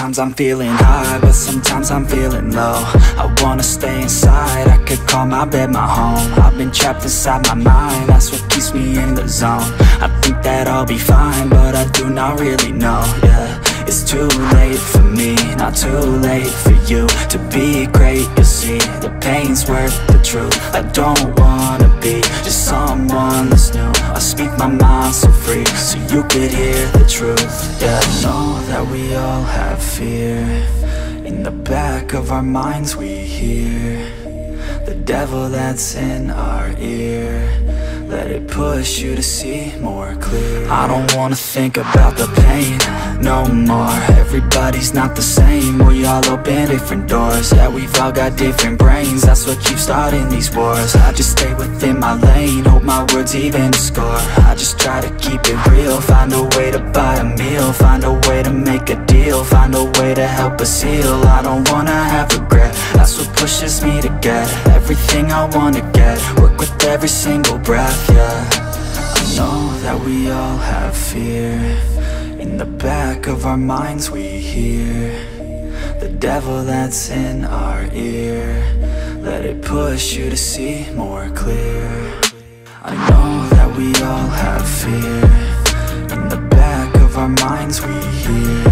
Sometimes I'm feeling high, but sometimes I'm feeling low. I wanna stay inside, I could call my bed my home. I've been trapped inside my mind, that's what keeps me in the zone. I think that I'll be fine, but I do not really know, yeah. It's too late for me, not too late for you. To be great, you'll see, the pain's worth the truth. I don't wanna be just someone that's new. I speak my mind so free, so you could hear the truth. Yeah, I know that we all have fear. In the back of our minds we hear the devil that's in our ear. Let it push you to see more clear. I don't wanna think about the pain no more. Everybody's not the same, we all open different doors. Yeah, we've all got different brains, that's what keeps starting these wars. I just stay within my lane, hope my words even score. I just try to keep it real, find a way to buy a meal, find a way to make a deal, find a way to help us heal. I don't wanna have regret, that's what pushes me to get everything I wanna get, work with every single breath, yeah. I know that we all have fear. In the back of our minds we hear the devil that's in our ear. Let it push you to see more clear. I know that we all have fear. In the back of our minds we hear